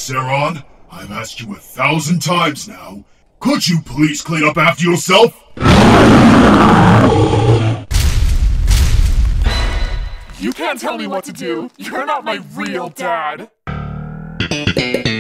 Saron, I've asked you 1,000 times now. Could you please clean up after yourself? You can't tell me what to do! You're not my real dad!